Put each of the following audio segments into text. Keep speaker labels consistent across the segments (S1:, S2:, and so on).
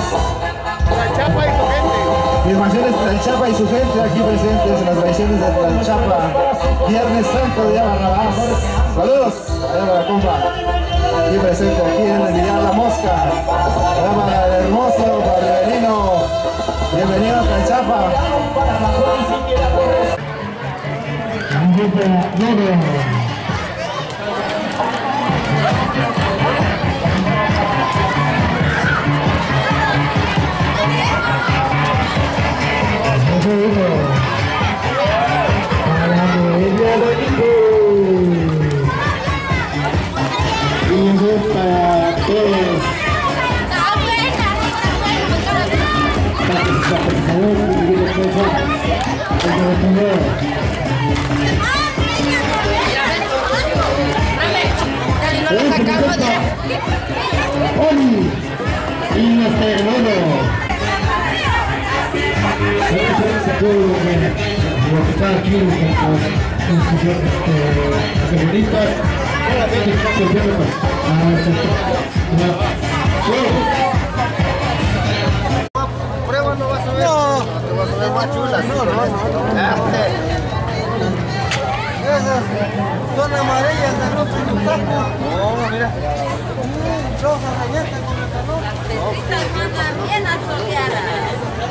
S1: Tlalchapa y su gente.
S2: Filmaciones Tlalchapa y su gente aquí presentes en las tradiciones de Tlalchapa. Viernes Santo de Barrabás. Saludos, allá para la compa. Aquí presente, aquí en el Villar La Mosca. Allá para el hermoso, para el Riverino. Bienvenido a Tlalchapa. Un grupo duro.
S1: Prueba no vas a ver. No. Te vas a ver más chulas. No. Esas son amarillas de luz en tu campo. No, mira. Rosa rayeta con el calor.
S3: Estas mandan bien asoleadas.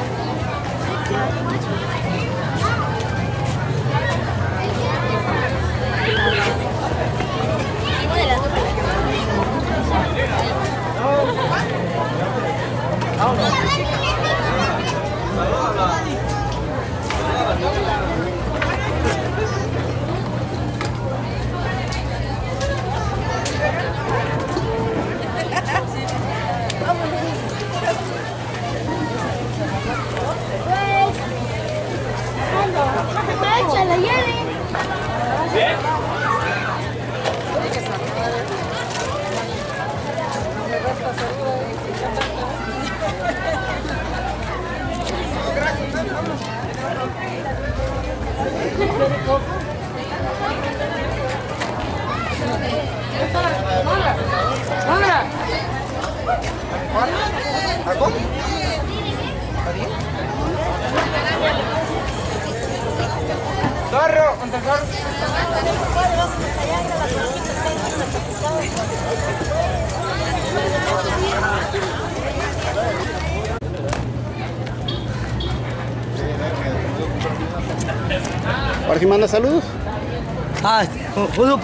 S1: ¿Para quién manda saludos?
S4: Saludos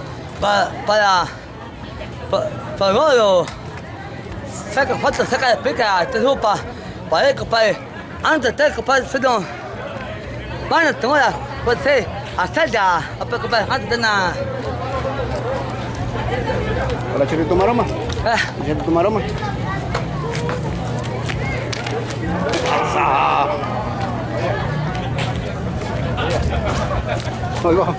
S4: para Gordo. Saca foto, saca de pica, te supa. Para él, compadre. Antes de compadre, perdón. Bueno, tengo la pues hasta ya, compadre, antes de nada.
S1: Hola, Chirito Maroma. Chirito Maroma. Ahí va.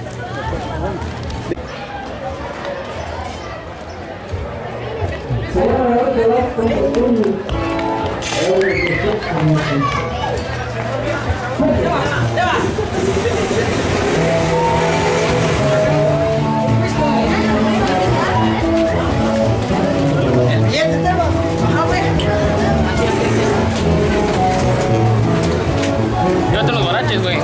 S5: Llévate los guaraches, güey.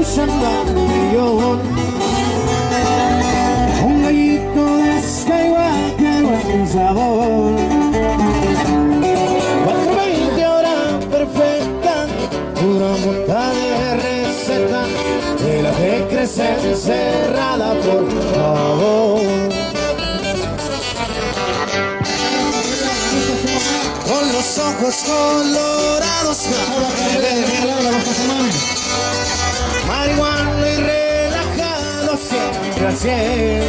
S6: escuchando acordeón. Un gallito de Skyway que buen sabor. 4:20 hora perfecta, pura monta de receta, de la que crece encerrada, por favor. Con los ojos colorados, marihuana y relajado siempre al 100,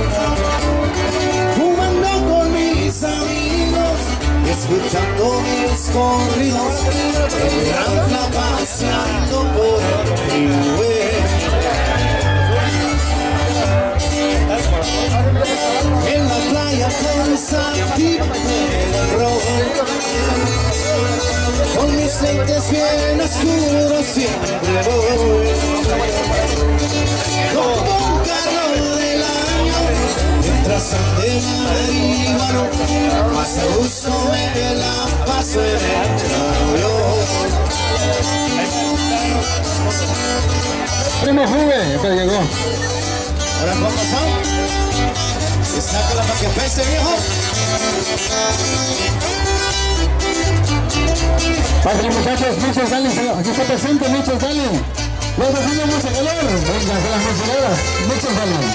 S6: fumando con mis amigos y escuchando mis corridos, el gran paseando por el freeway. En la playa pensativa del rojo, con mis lentes bien oscuros siempre voy. Como un carro del año, mientras ande marihuano, más a gusto me la paso en el avión.
S2: Primo Juve, acá llegó.
S6: Ahora ¿cómo son? Y sácala para que pese, viejo.
S2: Pásale, muchachos, muchos salen, aquí está presente, muchos salen. Los vecinos mucho calor, venga, a las mencionadas, muchos salen.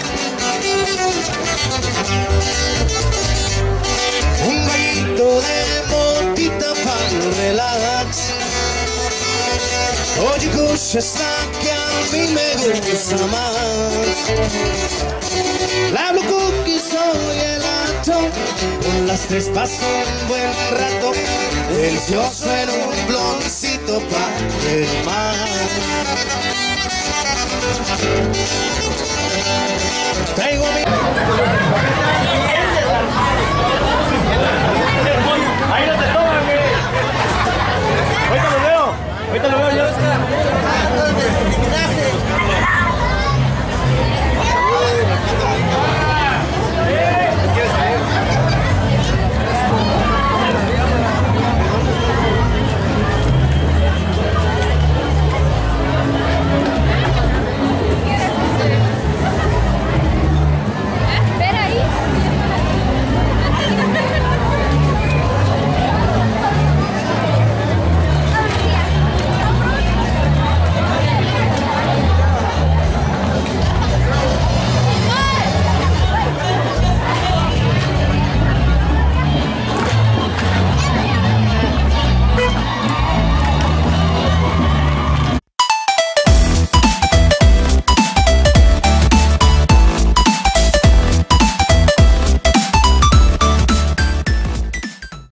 S6: Un gallito de motita para el relax. Oye, escucha esta que a mí me gusta más. La Blue Cookie soy el atón, con las 3 paso un buen rato, delicioso en un bloncito para el mar. Traigo mi...